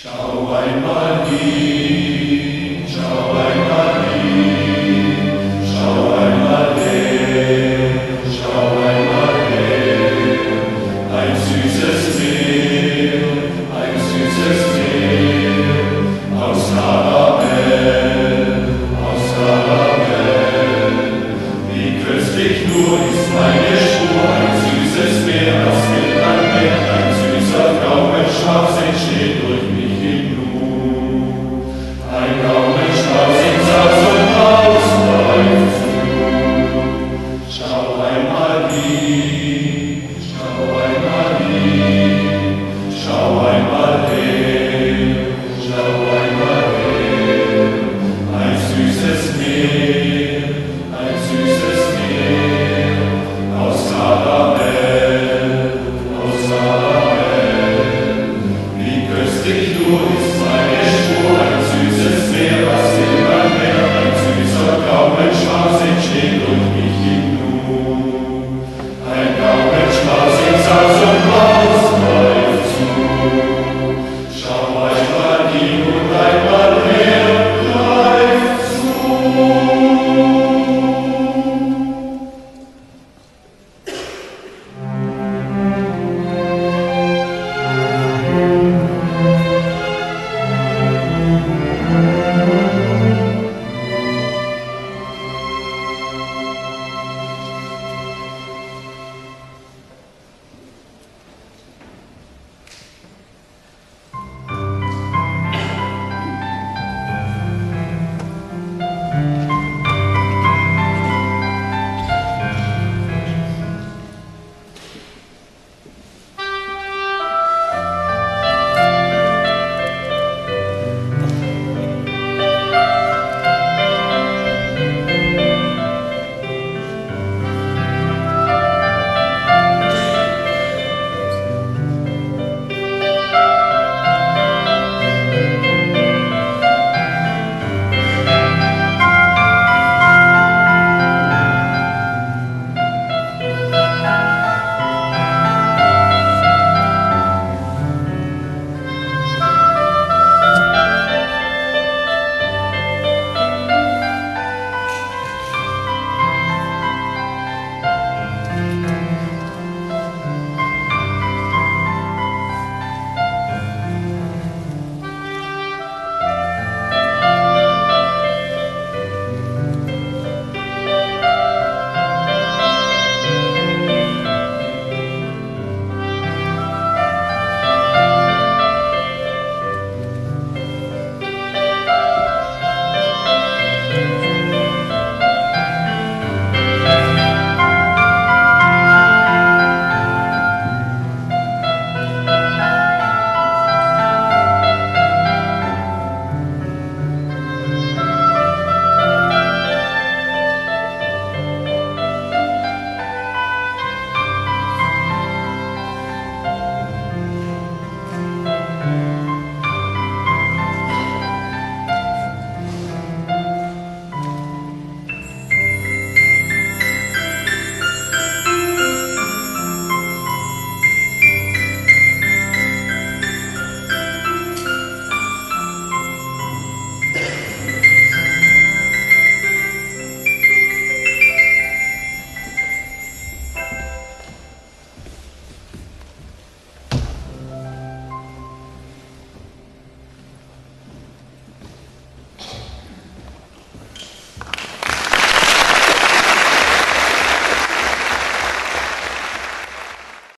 Schau einmal hin, schau einmal hin, schau einmal her, schau einmal her. Ein süßes Meer aus Karamell, aus Karamell. Wie köstlich nur ist meine Spur, ein süßes Meer, das will an Meer, ein süßer Traubenstrauß entsteht durch mich hindurch. Ein Traubenstrauß in Saus und Braus läuft zu. Schau einmal hin, schau einmal hin, schau einmal her, schau einmal her. Ein süßes Meer aus Karamell, aus Karamell. Wie köstlich nur